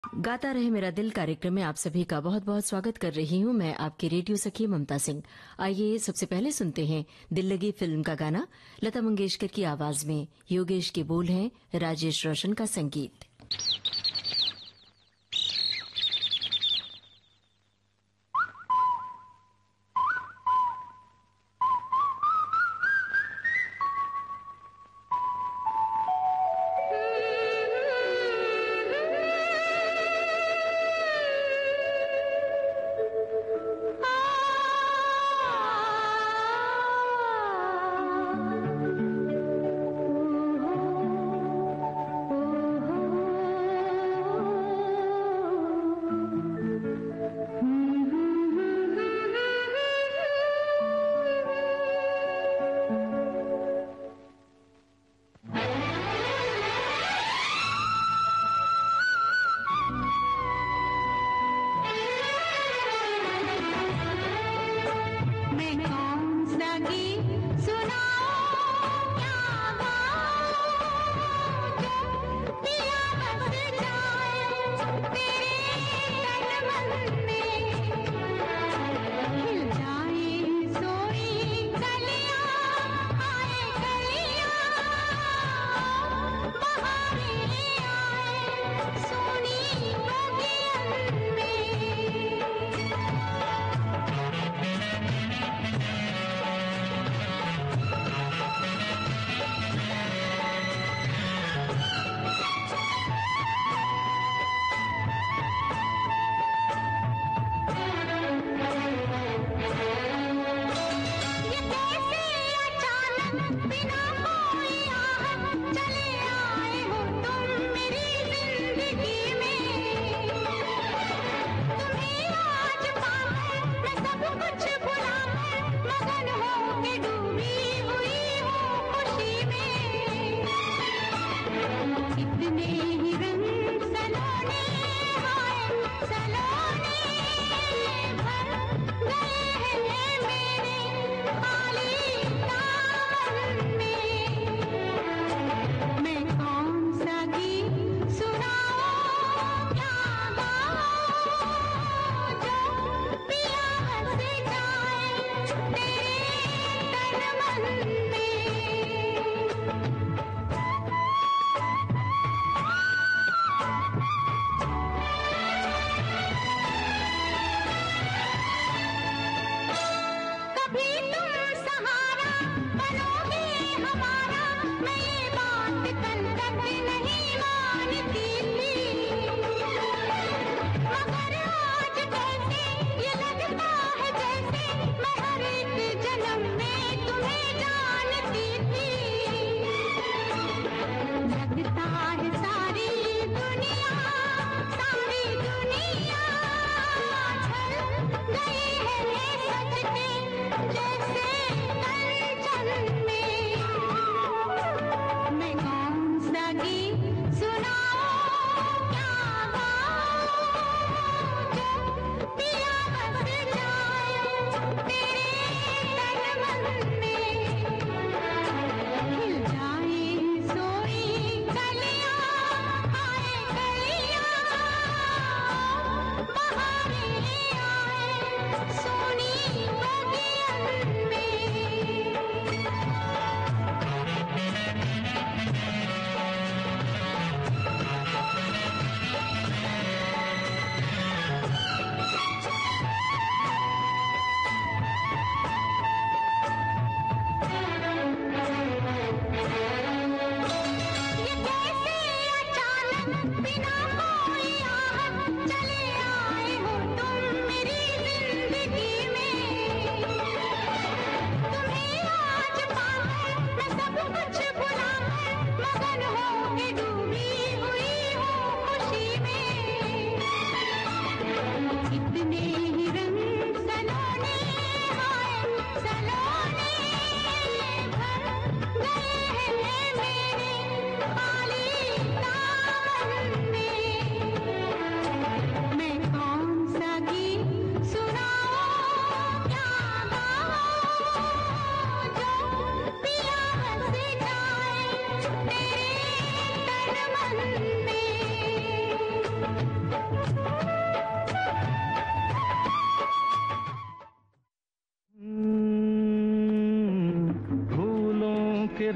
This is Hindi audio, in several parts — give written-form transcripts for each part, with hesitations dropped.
गाता रहे मेरा दिल कार्यक्रम में आप सभी का बहुत बहुत स्वागत कर रही हूं मैं आपकी रेडियो सखी ममता सिंह। आइए सबसे पहले सुनते हैं दिल लगी फिल्म का गाना लता मंगेशकर की आवाज में। योगेश के बोल हैं, राजेश रोशन का संगीत।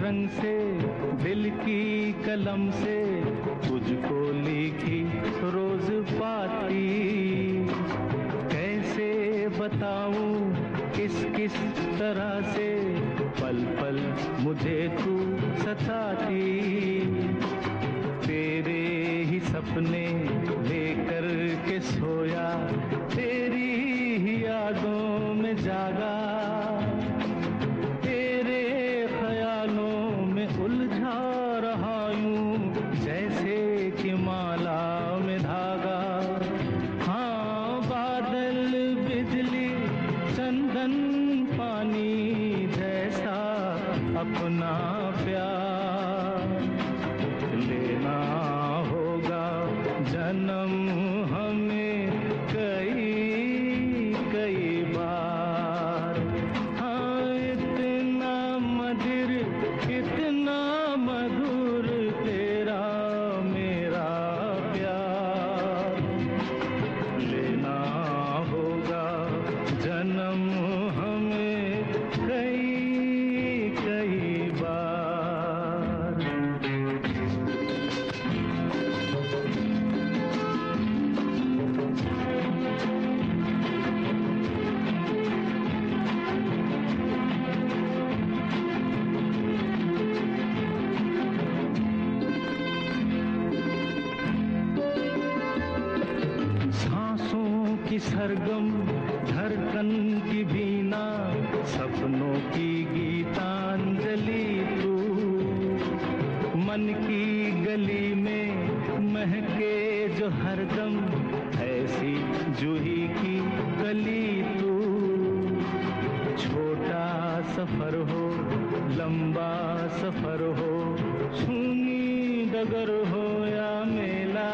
रंग से दिल की कलम से तुझको लिखी रोज पाती, कैसे बताऊं किस किस तरह से पल पल मुझे तू सताती। तेरे ही सपने लेकर के सोया, तेरी ही यादों में जागा, तेरे ख्यालों में उलझा रहा यूं जैसे कि माला में धागा। हाँ, बादल बिजली चंदन पानी जैसा अपना प्यार लेना होगा जन्म हमें कई कई बार। हाँ, इतना मधुर इतना मधुर तेरा मेरा प्यार लेना होगा जन्म हमें कई कई बार। सांसों की सरगम धड़कन की बीना, सपनों की गीतांजलि तू, मन की गली में महके जो हरदम ऐसी जूही की कली तू। छोटा सफर हो लंबा सफर हो, सूनी डगर हो या मेला,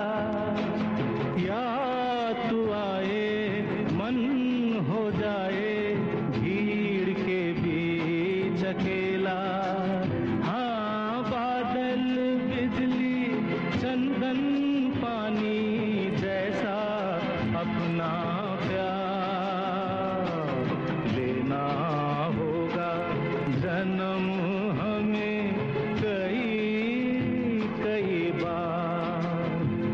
या तू आए मन हो जाए भीड़ के बीच अकेला। हाँ, बादल बिजली चंदन पानी जैसा अपना प्यार लेना होगा जन्म हमें कई कई बार।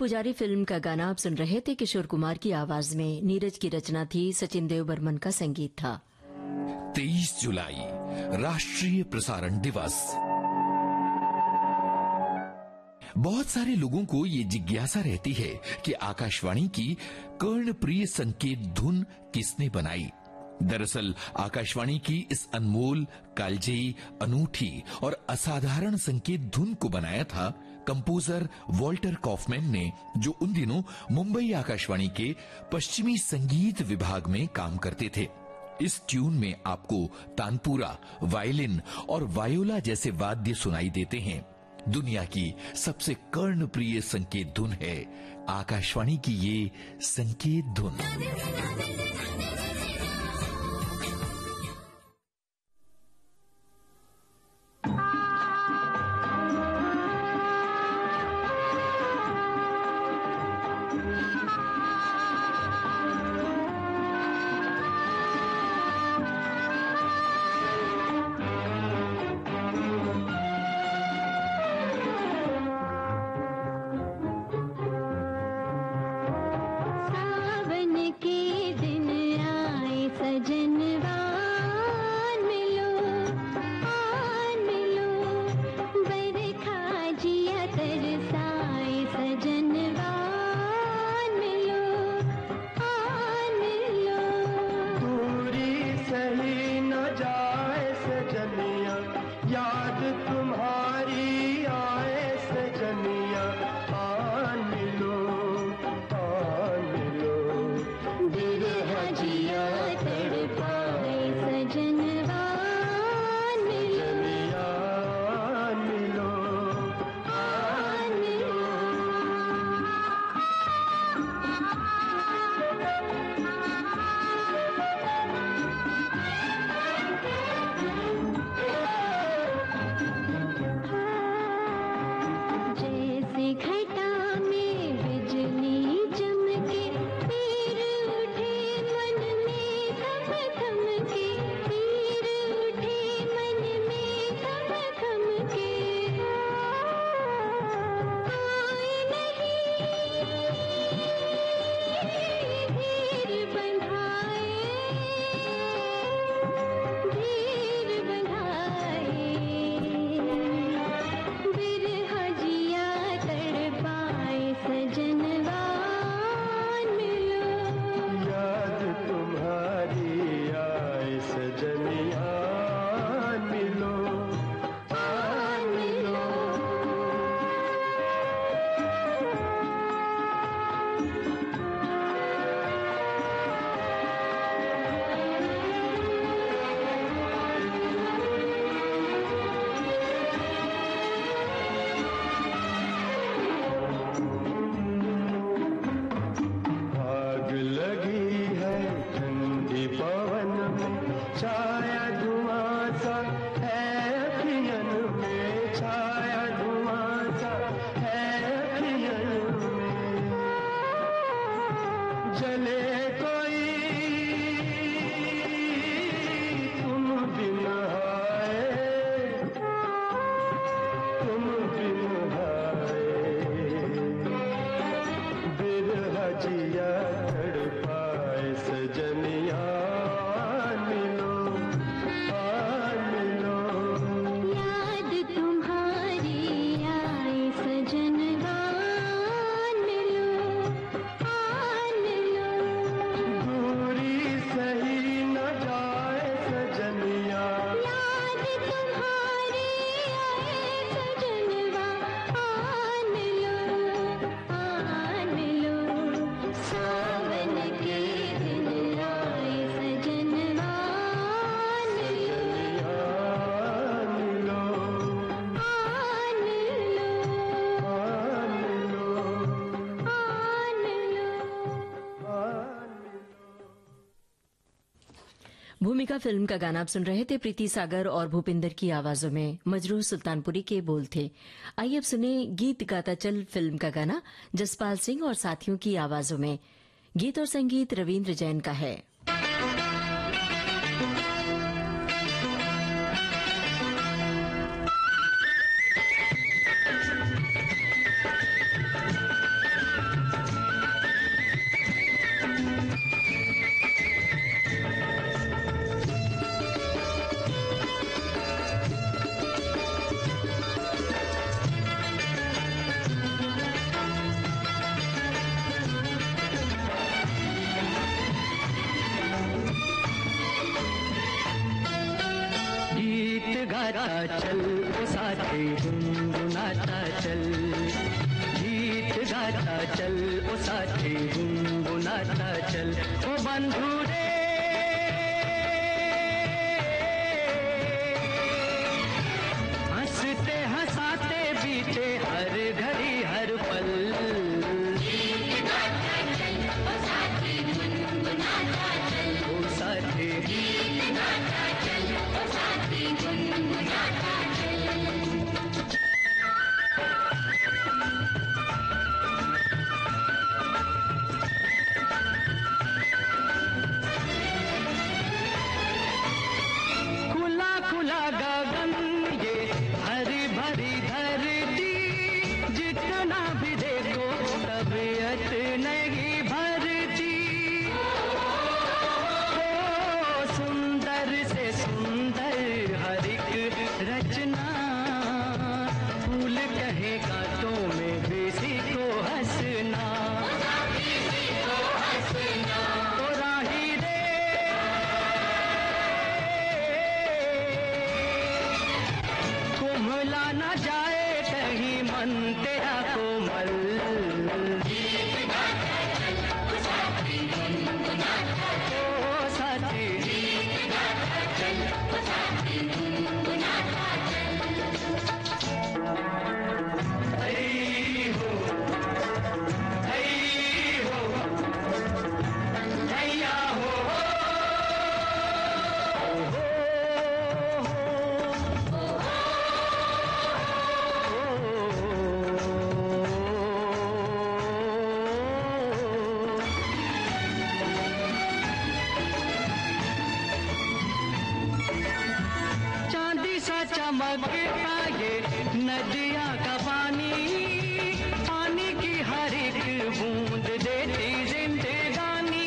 पुजारी फिल्म का गाना आप सुन रहे थे किशोर कुमार की आवाज में। नीरज की रचना थी, सचिन देव बर्मन का संगीत था। 23 जुलाई राष्ट्रीय प्रसारण दिवस। बहुत सारे लोगों को ये जिज्ञासा रहती है कि आकाशवाणी की कर्णप्रिय संकेत धुन किसने बनाई। दरअसल आकाशवाणी की इस अनमोल, कालजयी, अनूठी और असाधारण संकेत धुन को बनाया था कंपोजर वॉल्टर कॉफमैन ने, जो उन दिनों मुंबई आकाशवाणी के पश्चिमी संगीत विभाग में काम करते थे। इस ट्यून में आपको तानपुरा, वायलिन और वायोला जैसे वाद्य सुनाई देते हैं। दुनिया की सबसे कर्णप्रिय संकेत धुन है आकाशवाणी की ये संकेत धुन। भूमिका फिल्म का गाना आप सुन रहे थे। प्रीति सागर और भूपिंदर की आवाजों में मजरूह सुल्तानपुरी के बोल थे। आइए अब सुने गीत गाता चल फिल्म का गाना जसपाल सिंह और साथियों की आवाजों में। गीत और संगीत रविंद्र जैन का है। चल ओ साथी गुनगुनाता चल, गीत गाता चल ओ साथी गुनगुनाता चल। ओ बंधु रे हंसते हंसाते बीते हर घड़ी हर पल, गीत गाता चल ओ साथी गुनगुनाता चल, ओ साथी गीत गाता चल ओ साथी गुनगुनाता चल। खुला खुला गगन ये हरी भरी धरती, जितना भी देखो तबीयत नहीं भरती। ओ सुंदर से सुंदर हर एक रचना, फूल कहे कांटों में बेसी को हंसना, ओ राही रे कुम्हला न जाए कहीं मन तेरा कोमल, गीत गाता चल ओ साथी गुनगुनाता चल, ओ साथी गीत गाता चल ओ साथी गुनगुनाता चल। हई हो हैया हो चांदी सा चमकता ये नदिया का पानी, पानी की हर एक बूंद देती जिंदगानी।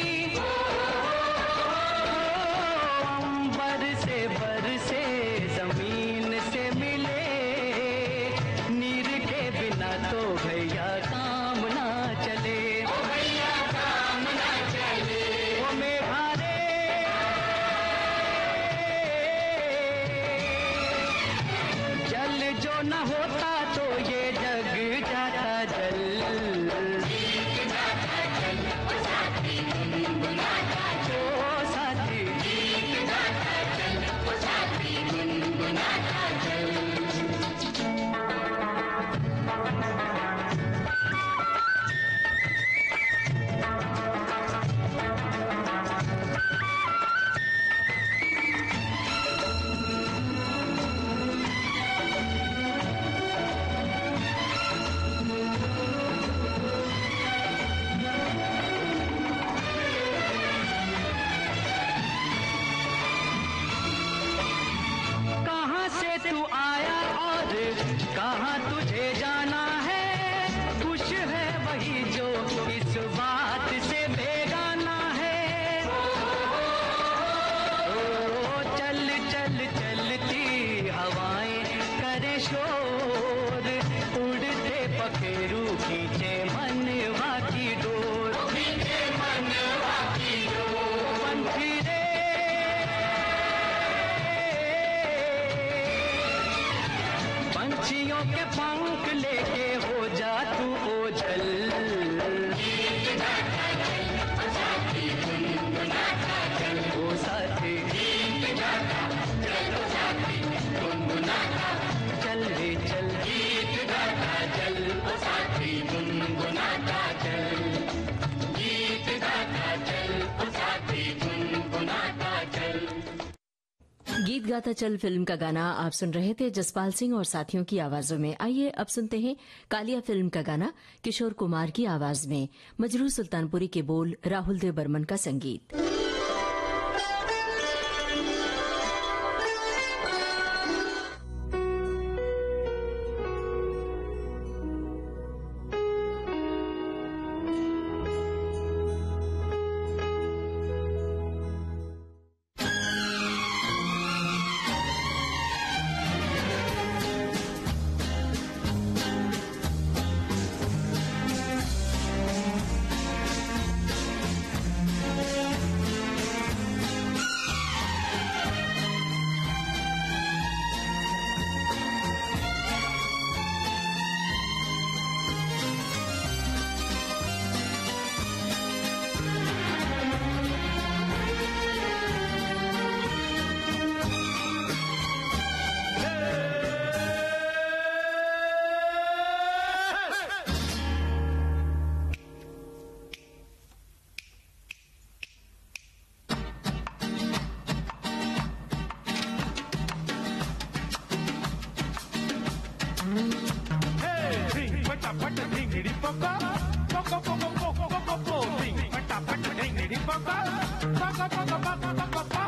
अंबर से बरसे जमीन से मिले, नीर के बिना तो भैया काम ना चले, भैया काम ना चले। ओ मेघा रे जल जो न होता तो ये जग जाता जल, गीत गाता चल ओ साथी गुनगुनाता चल, ओ साथी गीत गाता चल ओ साथी गुनगुनाता चल। कहाँ से तू आया और कहाँ तुझे जाना है, खुश है वही जो इस बात से बेगाना है। ओ चल चल चलती हवाएं करे शोर, उड़ते पखेरू खींचे मनवा की डोर, खींचे मनवा की डोर। पंछी रे पंछियों के पंख लेके हो जा तू ओझल, गीत गाता चल ओ साथी गुनगुनाता चल, ओ साथी गीत गाता चल ओ साथी गुनगुनाता चल रे चल, गीत गाता चल ओ साथी गुनगुनाता चल, गीत गाता चल ओ साथी गुनगुनाता चल। गीत गाता चल फिल्म का गाना आप सुन रहे थे जसपाल सिंह और साथियों की आवाजों में। आइए अब सुनते हैं कालिया फिल्म का गाना किशोर कुमार की आवाज में, मजरू सुल्तानपुरी के बोल, राहुल देव बर्मन का संगीत। फटाफट ढिंगड़ी पोको पोको पोको पोको पोको पो ढिंग फटाफट ढिंगड़ी पोको पोको पोको पोको पोको पो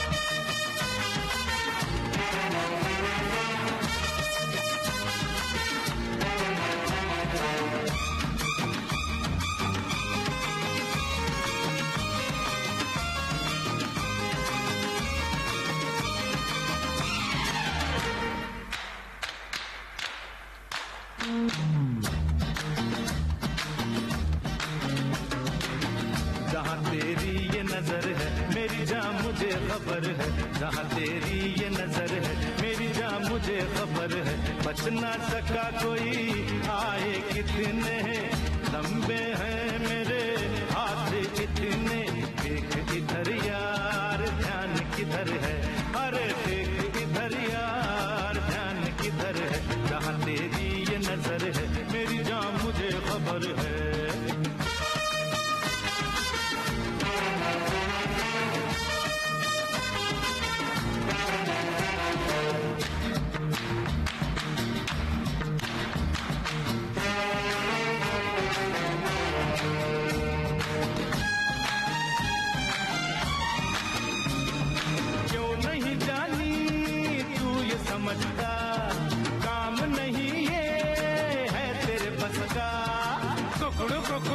जहाँ तेरी ये नजर है मेरी जान मुझे खबर है जहाँ तेरी ये नजर है मेरी जान मुझे खबर है बच ना सका कोई आए कितने लंबे हैं मेरे हाथ कितने देख इधर यार ध्यान किधर है अरे देख इधर यार ध्यान किधर है जहाँ तेरी ये नजर है मेरी जान मुझे खबर है समझता काम नहीं ये है तेरे बस का कुकड़ू कुकू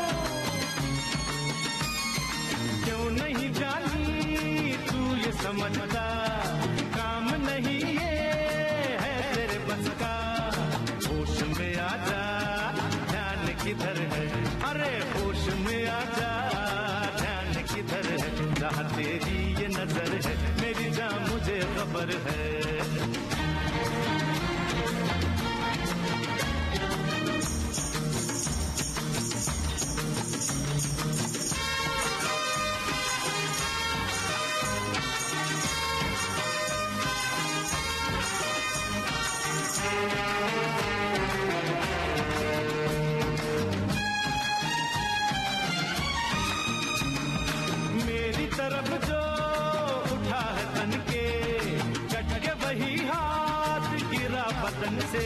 क्यों नहीं जानी तू ये समझता काम नहीं ये है तेरे बस का होश में आ जा ध्यान किधर है अरे होश में आ जा ध्यान किधर है जहाँ तेरी ये नजर है मेरी जान मुझे खबर है मेरी तरफ जो उठा है तन के कट के वही हाथ गिरा बदन से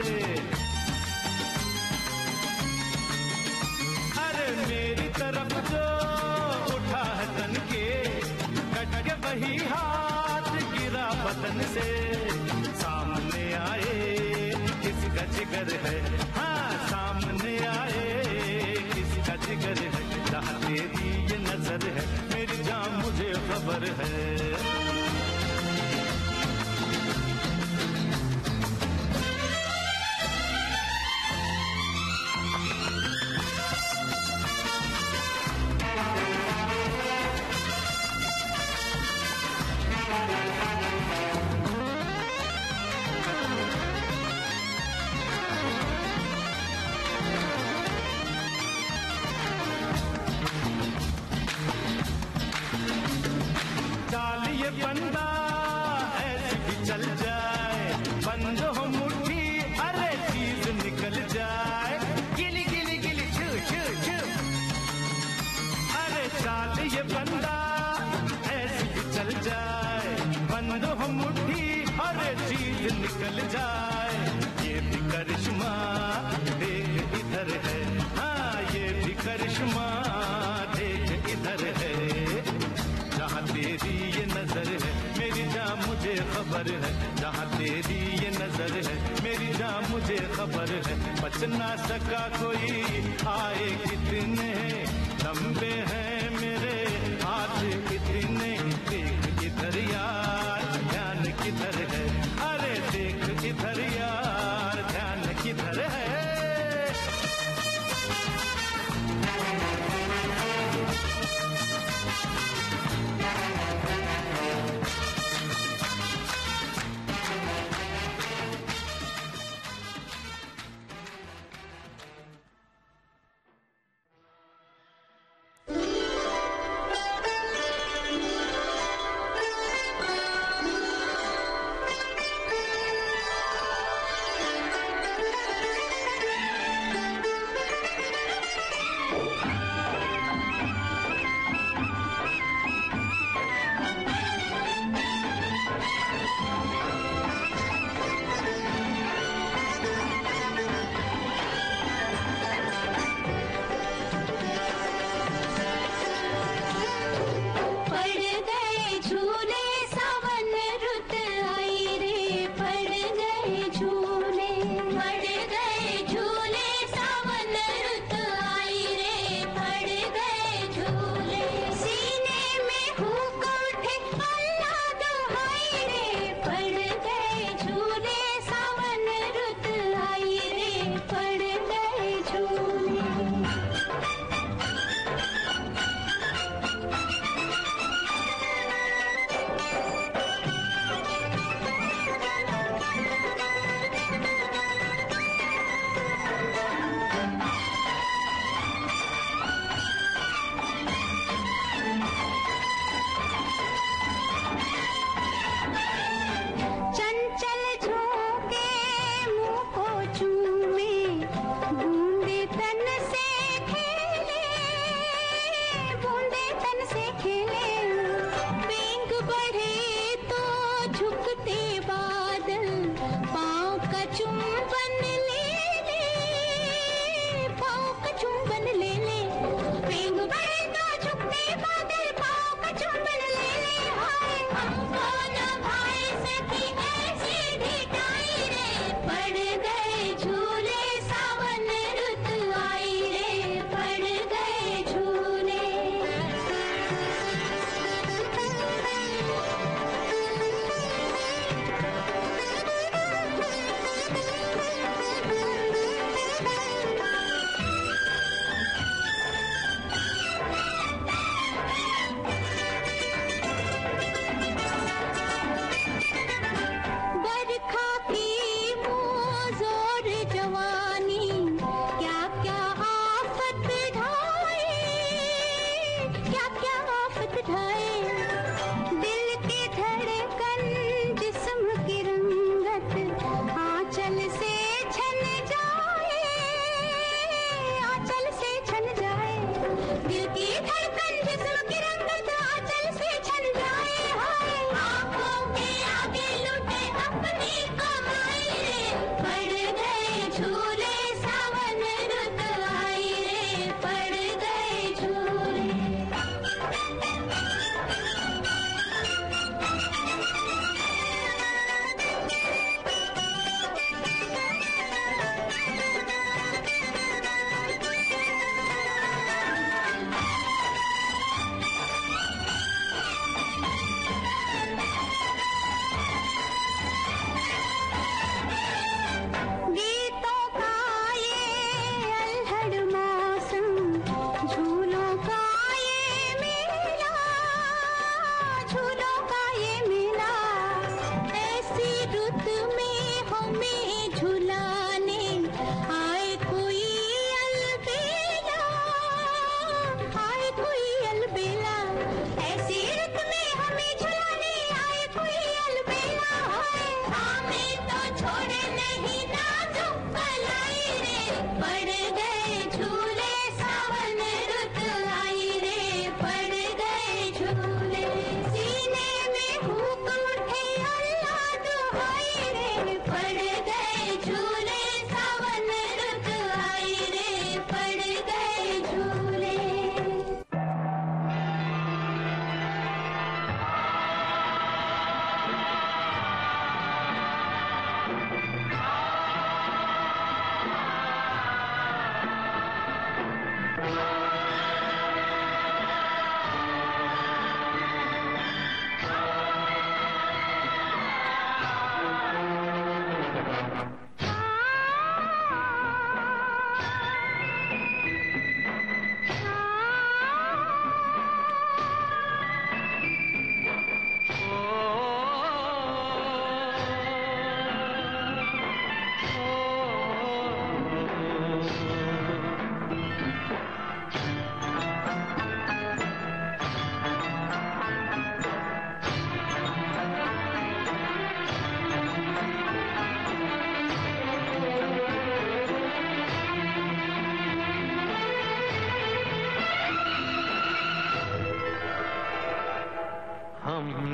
अरे मेरी तरफ जो उठा है तन के कट के वही हाथ गिरा बदन से सामने आए किसका जिगर है हाँ सामने आए किसका जिगर है जहाँ तेरी ये नजर है मेरी जान मुझे खबर है ये बंदा ऐसे भी चल जाए बंद हो मुट्ठी अरे चीज निकल जाए गिली गिली गिली छू छू छू अरे चाल ये बंदा ऐसे भी चल जाए बंद हो मुट्ठी अरे चीज निकल जाए ये भी करिश्मा देख इधर है हाँ ये भी करिश्मा देख इधर है जहाँ तेरी ये नजर है मेरी जान मुझे खबर है जहाँ तेरी ये नजर है मेरी जान मुझे खबर है बच ना सका कोई आए कितने लंबे हैं मेरे हाथ कितने देख इधर यार ध्यान किधर है अरे देख इधर यार ध्यान किधर है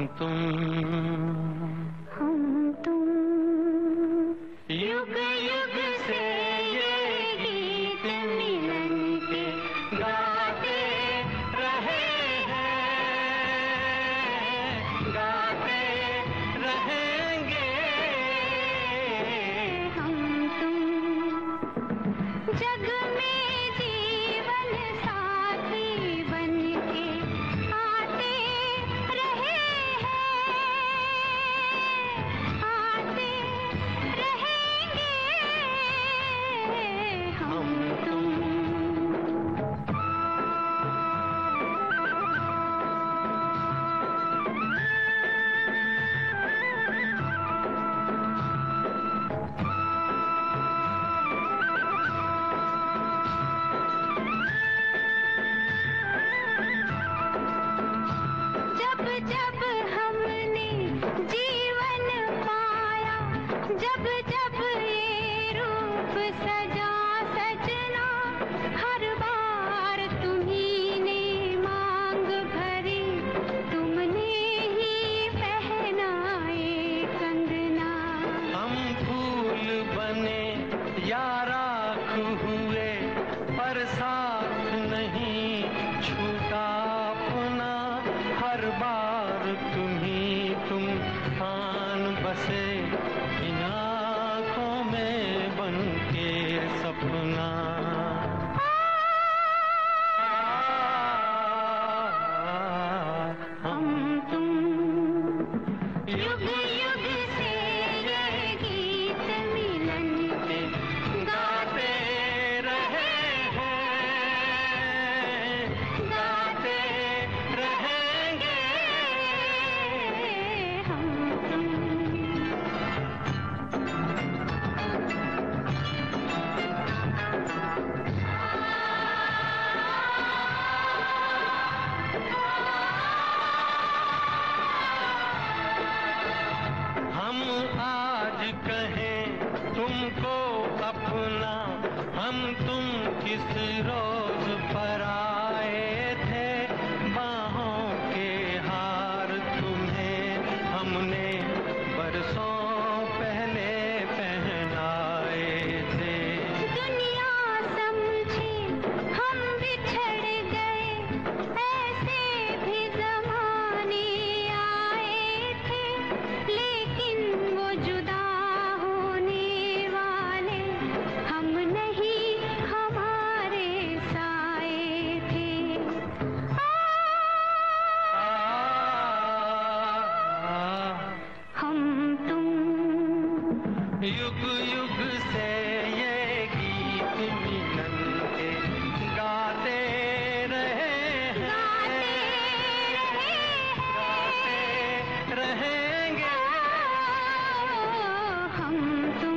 तुम युग युग से ये गीत मिलन के गाते रहे हैं, गाते रहेंगे हम तुम। जग में जीवन साथी बनके आते रहे हैं, आते रहेंगे हम तुम। जब जब हमने जीवन पाया, जब जब ये रूप सजा सजना, हर बार तुम्ही ने मांग भरी, तुमने ही पहनाए कंगना। हम फूल बने या राख हुए, पर साथ नहीं छूटा अपना, हर बार तुम्ही तुम आन बसे, इन आँखों में बनके सपना। हम तुम युग युग से ये गीत मिलन के गाते रहे हैं, गाते रहेंगे हम तुम। हम आज कहें तुमको अपना, हम तुम किस रोज पर आए थे, बाहों के हार तुम्हें हमने बरसों पहले पहनाए थे। दुनिया समझे हम बिछड़ गए, ऐसे भी ज़माने आए थे, लेकिन वो जुदा होने वाले हम नहीं, हमारे साए थे। हम तुम युग युग से ये गीत मिलन के गाते रहे हैं, गाते रहेंगे हम तुम।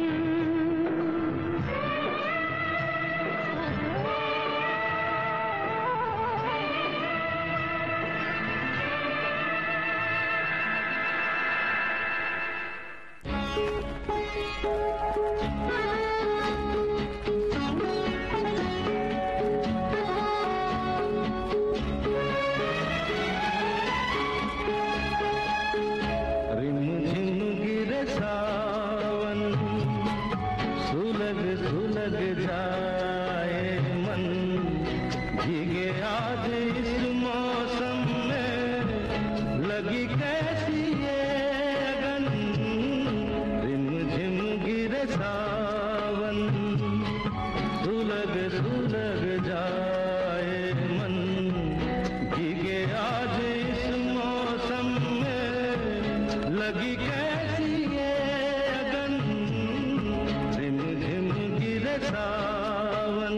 रिमझिम गिरे सावन, सुलग सुलग जाए मन, भीगे आज इस मौसम में, लगी कैसी ये अगन। रिमझिम गिरे सावन, सुलग सुलग जाए मन, भीगे आज इस मौसम में, लगी कैसी ये अगन। रिमझिम गिरे सावन।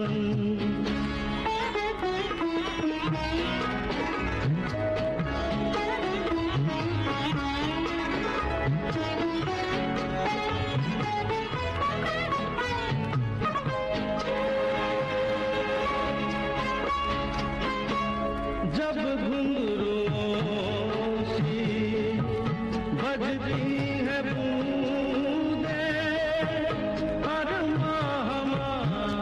जब घुंघरूओं सी बजती है बूंदें, हर माह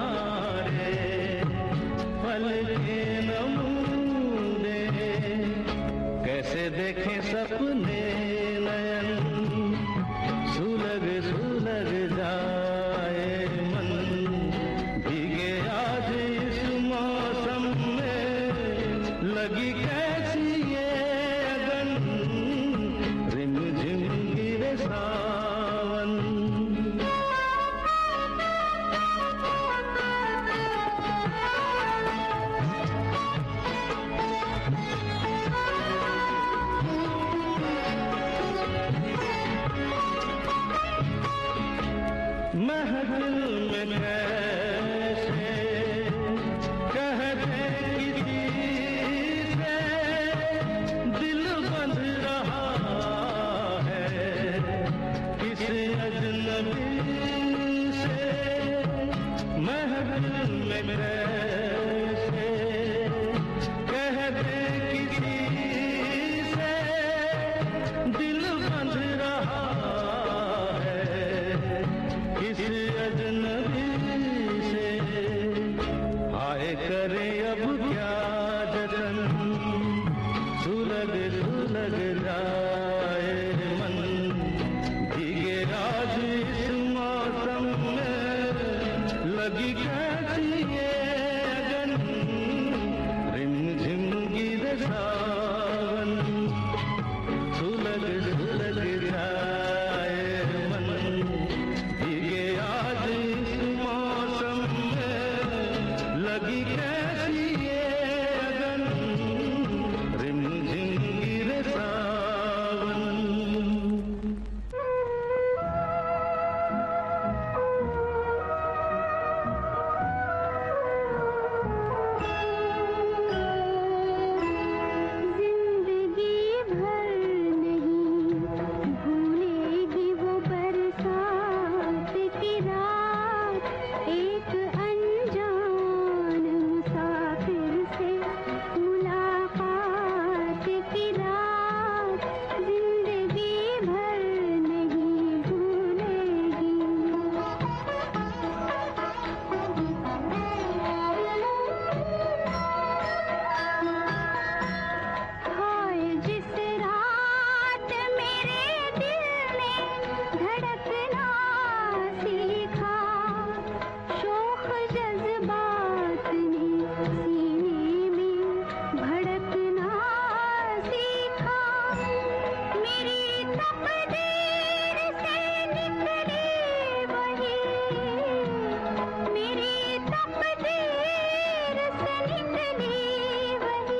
महफिल में कैसे कह दे किसी से दिल बंध रहा है किस अजनबी से महफिल में कैसे कह दे किसी से दिल बंध रहा है किस अजनबी से आए करे अब क्या जतन सुलग सुलग जाए मन भीगे राज इस मौसम में लगी कैसी ये अगन रिम झिम गिरे सावन सुलग सुलग जाए मन भीगे आज इस मौसम में लगी कैसी ये अगन रिम झिम गिरे सावन जिंदगी भर नहीं भूलेगी वो बरसात की रात एक अनजान मुसाफिर से मुलाकात की रात जिंदगी भर नहीं भूलेगी। हाय जिस रात मेरे दिल ने धड़कना सीखा शोख जज्बात ने सीने में भड़कना सीखा मेरी तकदीर से निकली वही मेरी तकदीर से निकली वही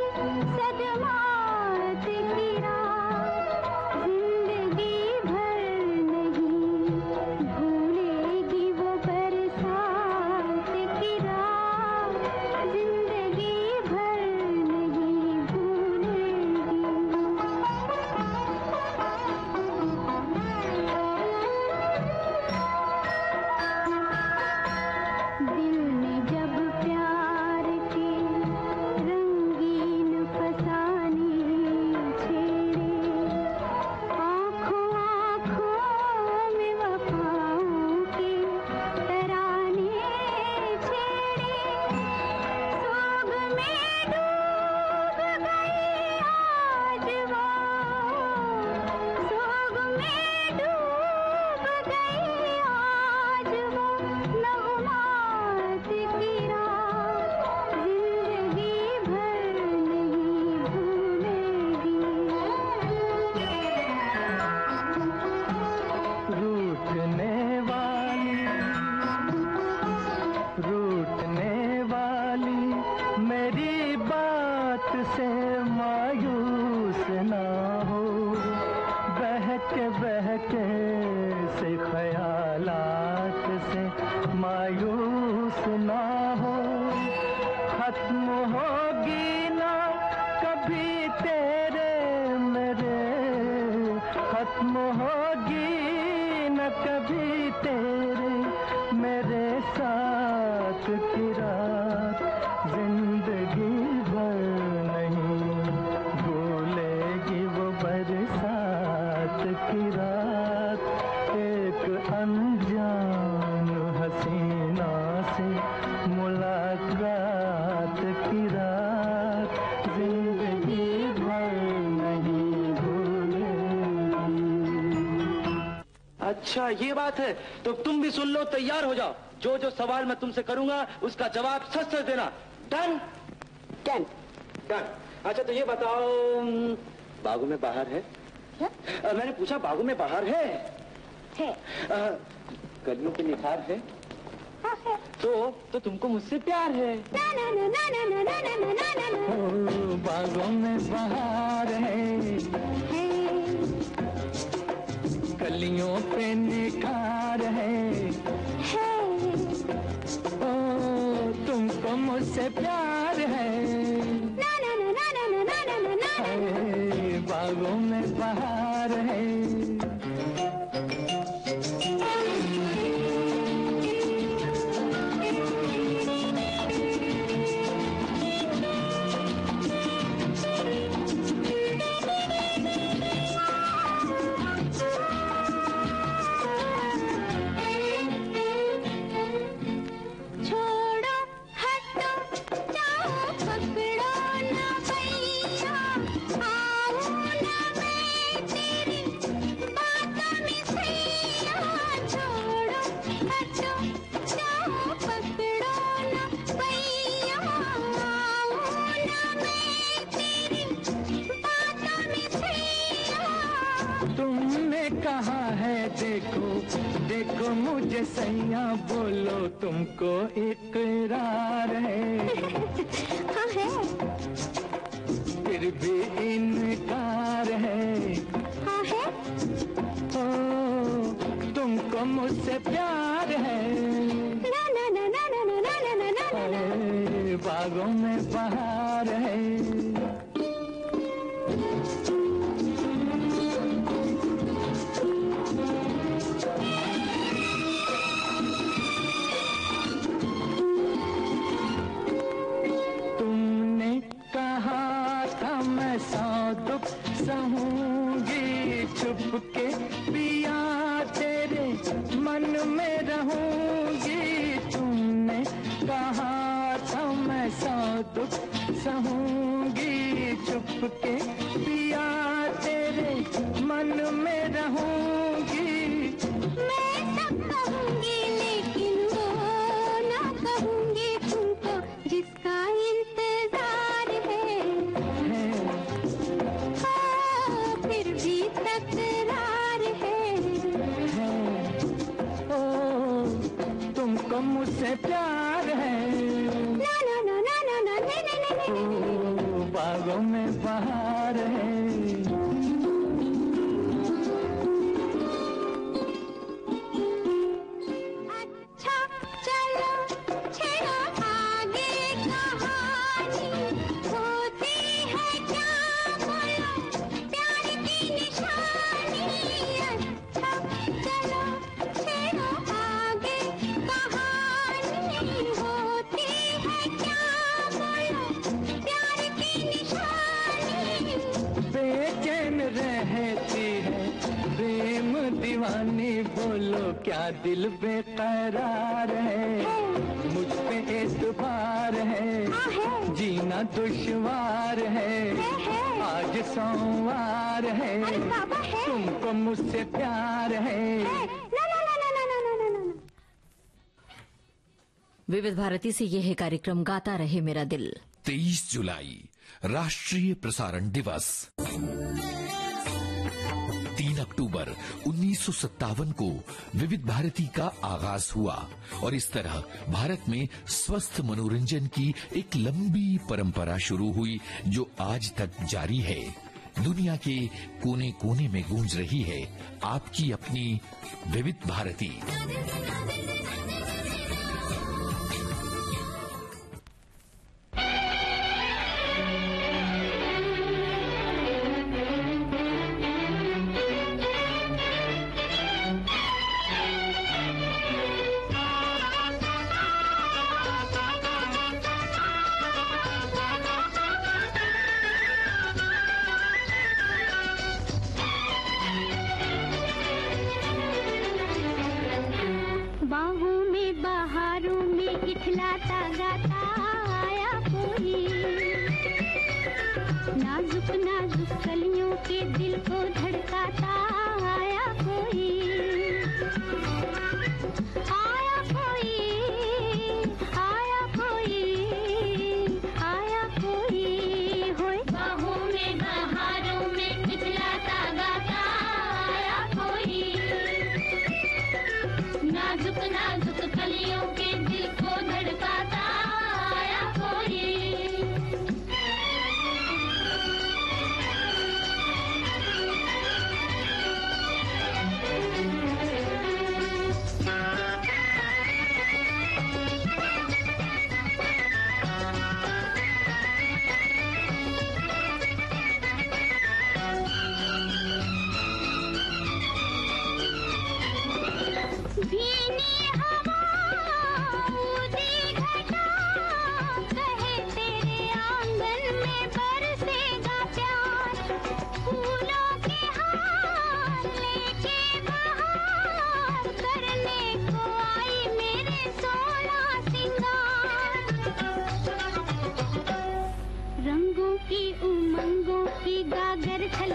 सदमात की रात जिंदगी भर नहीं भूलेगी वो बरसात की रात जिंदगी भर नहीं भूलेगी। दिल ने जब प्यार के रंगीन फसाने छेड़े आँखों आँखों में वफाओं के तराने छेड़े सोग में डूब गई आज वो सोग में डूब गई आज वो नगमात की रात जिंदगी भर नहीं भूलेगी। रूठने वाली मेरी बात से मायूस ना हो बहके बहके से ख्यालात से मायूस ना हो खत्म होगी ना कभी तेरे मेरे खत्म होगी न कभी तेरे मेरे साथ की रात जिंदगी भर नहीं भूलेगी वो बरसात की रात एक अनजान हसीना से मुलाकात की रात जिंदगी भर नहीं भूलेगी। अच्छा ये बात है तो तुम भी सुन लो तैयार हो जाओ जो जो सवाल मैं तुमसे करूंगा उसका जवाब सच सच देना डन डन डन अच्छा तो ये बताओ बागों में बाहर है क्या? मैंने पूछा बागों में बाहर है कलियों के निखार है हाँ है तो तुमको मुझसे प्यार है ना ना ना ना ना ना ना ना ना ना ना ओ, बागों में बहार है कलियों पे निखार है मुझसे प्यार है, ना ना ना ना ना ना ना ना ना हाय, बागों में बहार है। छोड़ो हटो जाओ पकड़ो ना भैया, आओ ना मैं तेरी बातों में सैया। छोड़ो हटो जाओ पकड़ो ना भैया, आओ ना मैं तेरी बातों में सैया। तुमने कहा है देखो देखो मुझे सैया, बोलो तुमको इकरार है, हाँ है, फिर भी इनकार है। हाँ है, ओ तुमको मुझसे प्यार है, ना ना ना ना ना ना ना ना ना ना ना। हाय, बागों में बहार है। तुमने कहा था मैं सौ दुख सहूंगी, चुपके पिया तेरे मन में रहूंगी। तुमने कहा था मैं सौ दुख सहूंगी, चुपके पिया तेरे मन में रहूंगी। मैं सब कहूंगी लेकिन वो ना कहूंगी तुमको जिसका इंतजार है, हाँ, फिर भी तकरार है। ओ तुमको मुझसे प्यार है, ना ना ना ना ना ना ना ना ना ओ ना। बागों में बहार है। अच्छा चलो छेड़ो आगे कहानी, होती है क्या बोलो प्यार की निशानी। अच्छा चलो छेड़ो आगे कहानी, होती है क्या बोलो प्यार की निशानी। बेचैन रहती है प्रेम दीवानी, बोलो क्या दिल बेकरार है। मुझ पे एतबार है, हाँ है, जीना दुश्वार है। आज सोमवार है, अरे बाबा है, तुमको मुझसे प्यार है। ना ना ना ना ना ना ना ना ना। विविध भारती से यह है कार्यक्रम गाता रहे मेरा दिल। 23 जुलाई राष्ट्रीय प्रसारण दिवस। 3 अक्टूबर 1957 को विविध भारती का आगाज हुआ और इस तरह भारत में स्वस्थ मनोरंजन की एक लंबी परंपरा शुरू हुई जो आज तक जारी है। दुनिया के कोने कोने में गूंज रही है आपकी अपनी विविध भारती। बाहों में बहारों में इठलाता गाता आया कोई, नाजुक नाजुक कलियों के दिल को धड़काता आया कोई। आया कोई, आया कोई, आया कोई, होय बाहों में बहारों में इठलाता गाता आया कोई, नाजुक नाजुक कलियों के दिल को धड़काता आया कोई।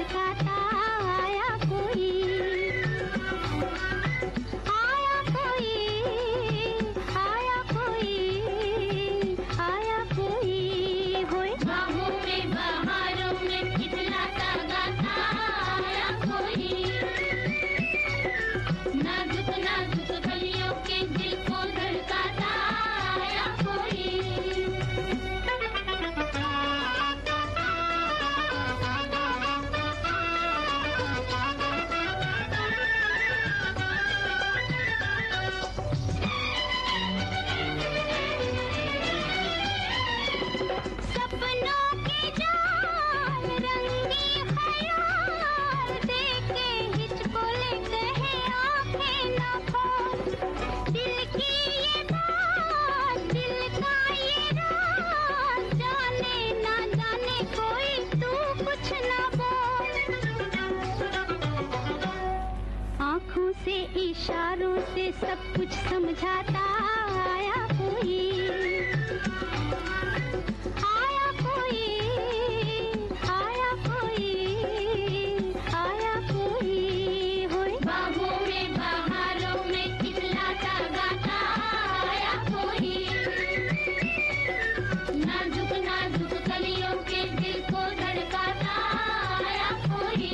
धड़काता आया कोई, आया कोई, आया कोई, आया कोई होए बाहों में बहारों में खिलता गाता आया कोई, नाजुक नाजुक कलियों के दिल को धड़काता आया कोई। सपनों की जान रंगी ख्याल देके हिचकोले कहे आंखें ना खोल, दिल की ये बात दिल का ये राज जाने ना जाने कोई तू कुछ ना बोल, आँखों से इशारों से सब कुछ समझाता आया कोई, आया कोई, आया कोई, आया कोई होए बाहों में बहारों में खिलता गाता आया कोई, नाजुक नाजुक कलियों के दिल को धड़काता आया कोई।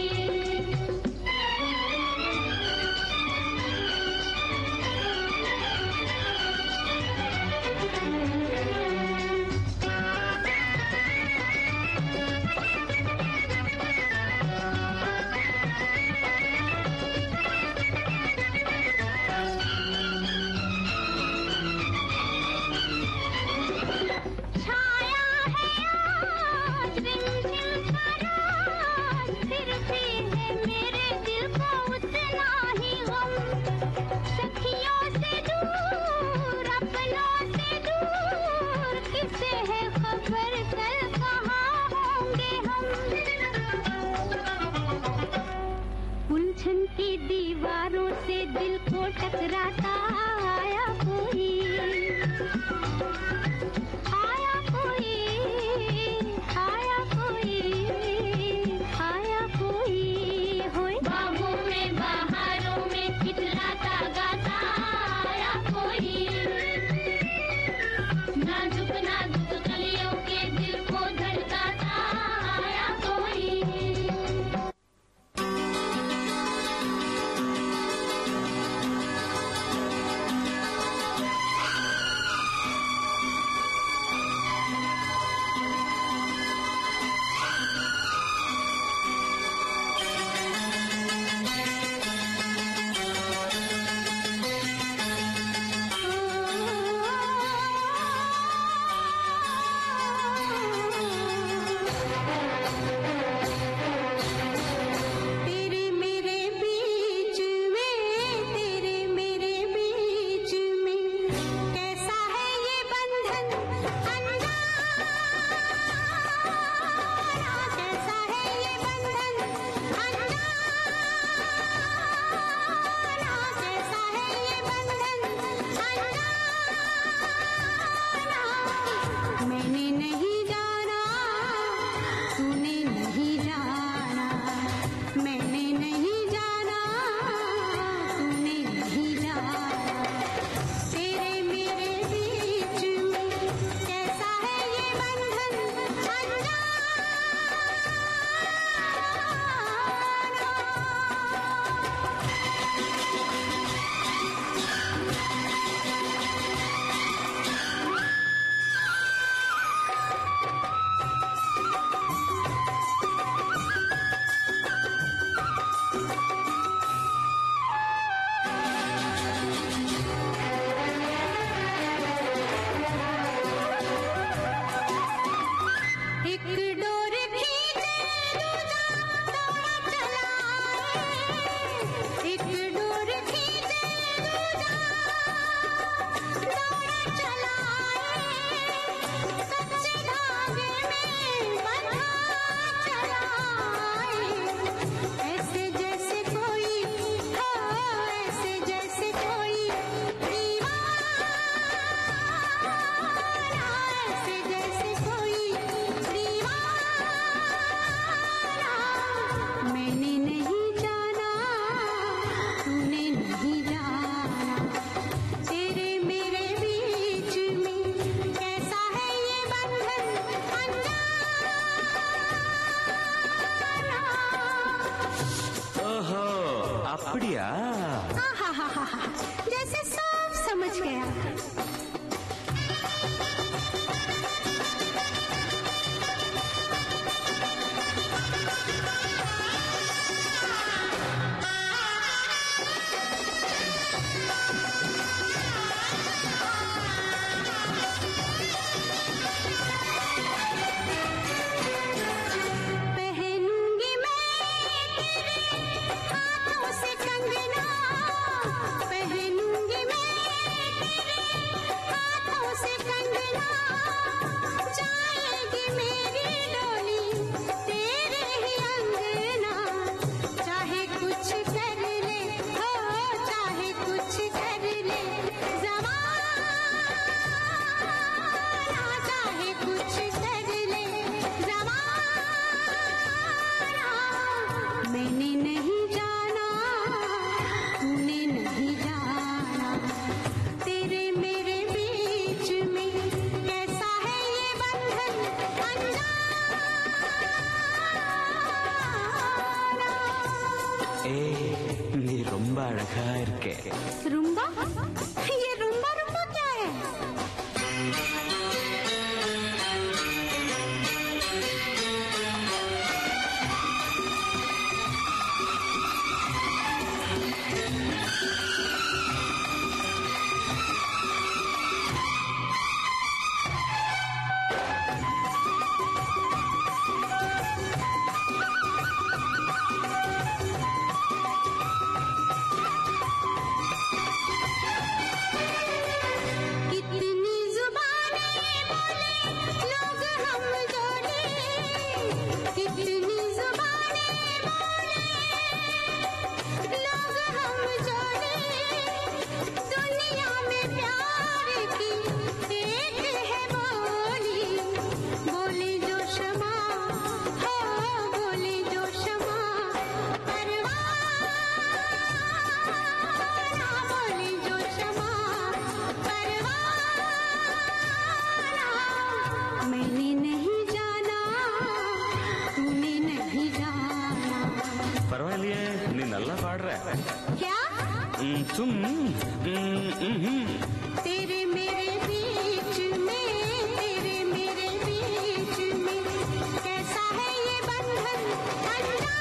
நீ ரொம்ப அழகா இருக்க. रुम्बा? ये रुम्बा रुम्बा क्या है? क्या? तुम तेरे मेरे बीच में, तेरे मेरे बीच में कैसा है ये बंधन अनजाना,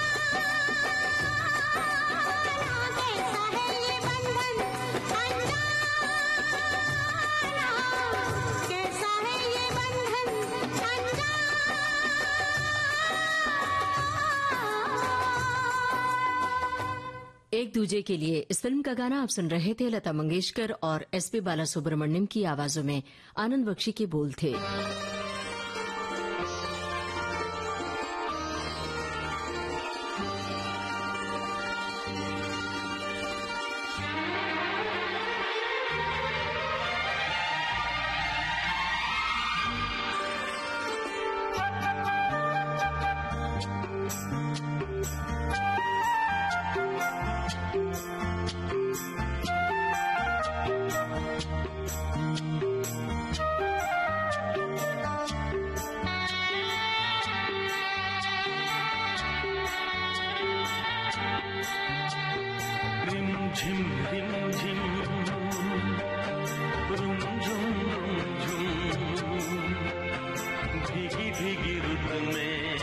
कैसा है ये बंधन अनजाना, कैसा है ये बंधन अनजाना। एक दूजे के लिए इस फिल्म का गाना आप सुन रहे थे। लता मंगेशकर और एसपी बालासुब्रमण्यम की आवाजों में आनंद बख्शी के बोल थे। भीगी भीगी रुत में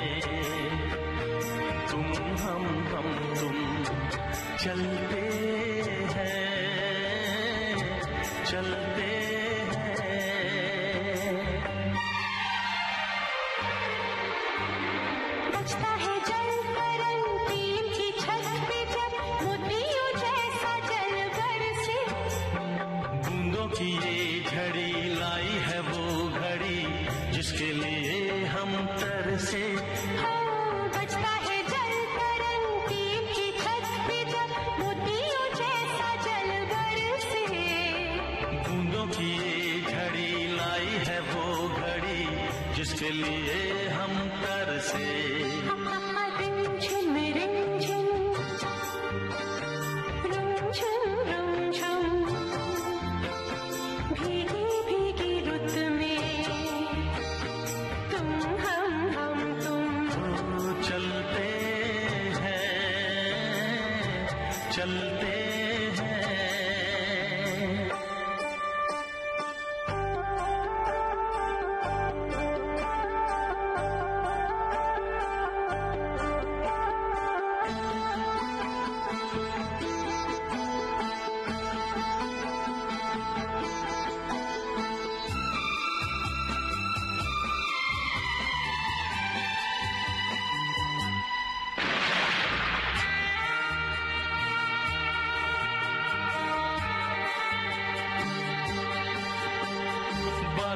तुम हम तुम चलते हैं चलते हैं। बजता है जल तरंग टीम की छत पे जब मोतियों जैसा जल बरसे, बूंदों की ये झड़ी लाई है वो घड़ी जिसके लिए हम तरसे। बजता है जल तरंग टीम की छत पे जब मोतियों जैसा जल बरसे, बूंदों की ये झड़ी लाई है वो घड़ी जिसके लिए हम तरसे। रिमझिम रिमझिम रुमझुम रुमझुम भीगी भीगी रुत में तुम हम तुम चलते हैं चलते हैं।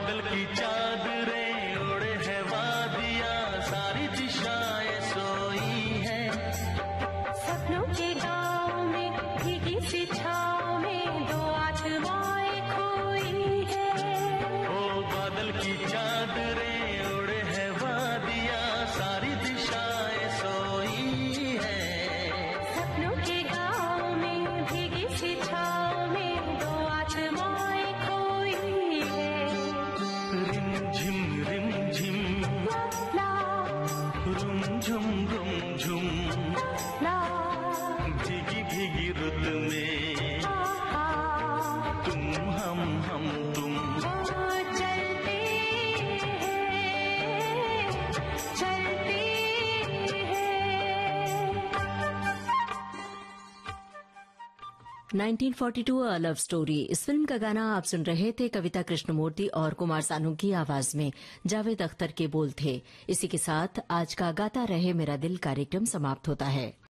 बादल की चादरें ओढ़े है वादियां, सारी दिशाएं सोई है। सपनों के गाँव में भीगी सी छाँव में दो आत्माएं खोई है। ओ बादल की चादरें ओढ़े है वादियां, सारी दिशाएं सोई है। सपनों के गाँव में भीगी सी छाँव में दो आत्माएं खोई है। रिम झिम ला रुम झुम ला भीगी भीगी रुत में तुम हम तुम। चलते हैं 1942 अ लव स्टोरी। इस फिल्म का गाना आप सुन रहे थे कविता कृष्णमूर्ति और कुमार सानू की आवाज में। जावेद अख्तर के बोल थे। इसी के साथ आज का गाता रहे मेरा दिल कार्यक्रम समाप्त होता है।